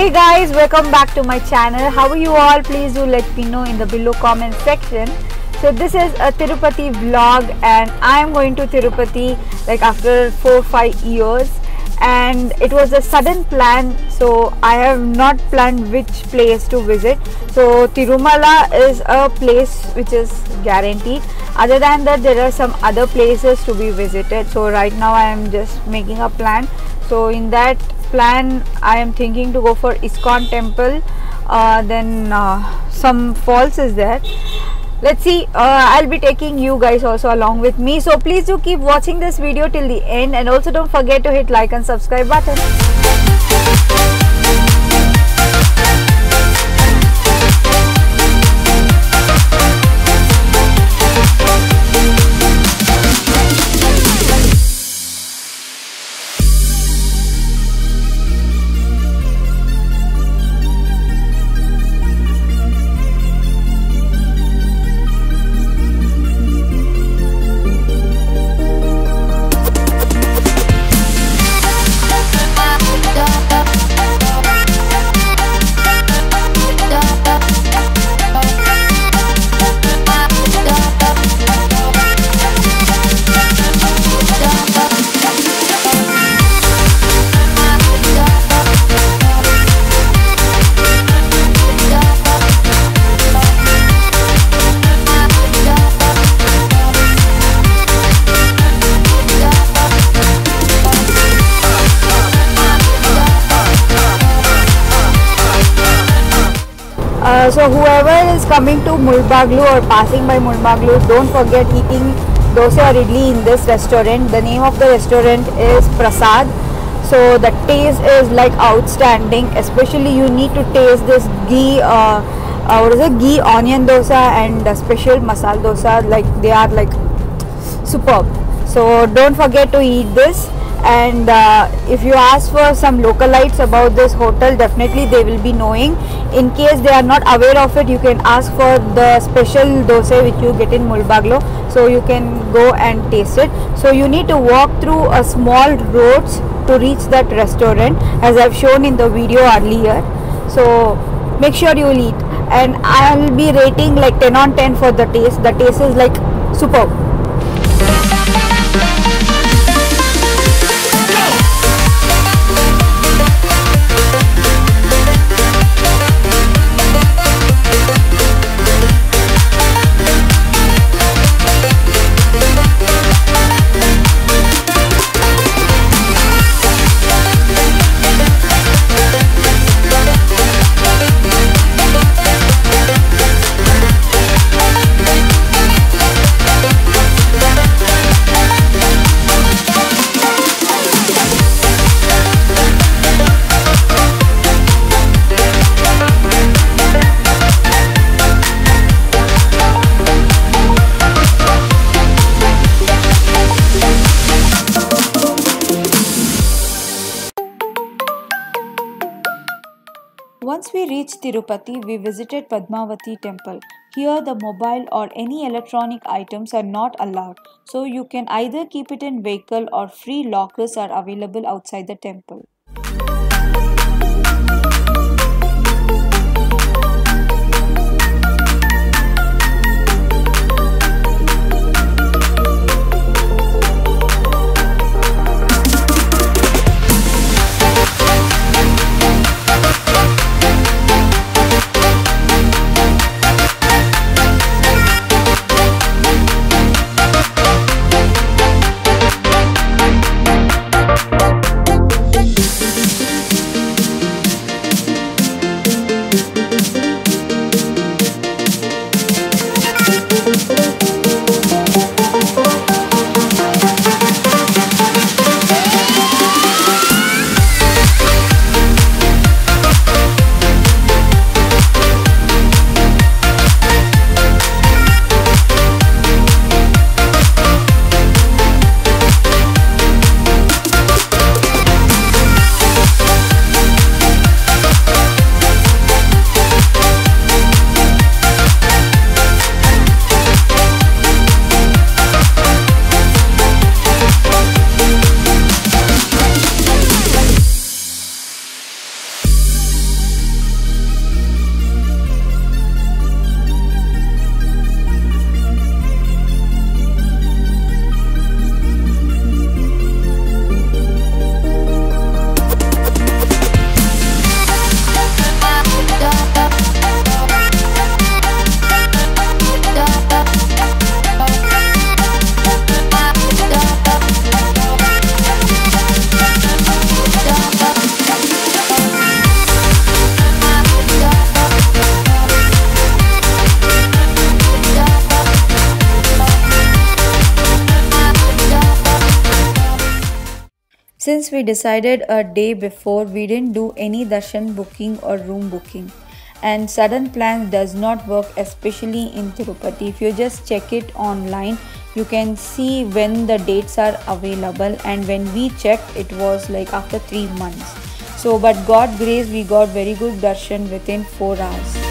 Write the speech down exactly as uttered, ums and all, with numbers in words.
Hey guys, welcome back to my channel. How are you all? Please do let me know in the below comment section. So this is a Tirupati vlog and I am going to Tirupati like after four five years, and it was a sudden plan, so I have not planned which place to visit. So Tirumala is a place which is guaranteed. Other than that, there are some other places to be visited. So right now I am just making a plan. So in that plan I am thinking to go for ISKCON temple, uh, then uh, some falls is there. Let's see, uh, I'll be taking you guys also along with me, so please do keep watching this video till the end, and also don't forget to hit like and subscribe button. Uh, so whoever is coming to Mulbagalu or passing by Mulbagalu, don't forget eating dosa or idli in this restaurant. The name of the restaurant is Prasad. So the taste is like outstanding. Especially you need to taste this ghee, uh, uh, what is it? Ghee onion dosa and the special masala dosa. Like they are like superb. So don't forget to eat this. And uh, if you ask for some localites about this hotel, definitely they will be knowing. In case they are not aware of it, you can ask for the special dosa which you get in Mulbagalu, so you can go and taste it. So you need to walk through a small roads to reach that restaurant, as I've shown in the video earlier. So make sure you will eat, and I will be rating like ten on ten for the taste. The taste is like superb. Once we reached Tirupati, we visited Padmavati temple. Here the mobile or any electronic items are not allowed, so you can either keep it in vehicle or free lockers are available outside the temple. Since we decided a day before, we didn't do any darshan booking or room booking. And sudden plans does not work, especially in Tirupati. If you just check it online, you can see when the dates are available, and when we checked, it was like after three months. So but God grace, we got very good darshan within four hours.